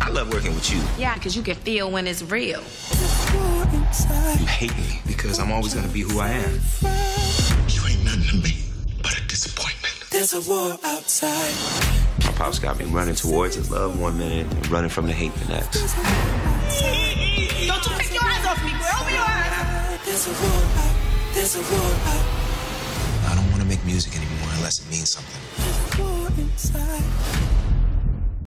I love working with you. Yeah, because you can feel when it's real. You hate me because I'm always gonna be who I am. You ain't nothing to me but a disappointment. There's a war outside. My pops got me running towards his love one minute and running from the hate the next. Don't you take your eyes off me, girl. Open your eyes. There's a war out. There's a war out. I don't want to make music anymore unless it means something. There's a war inside.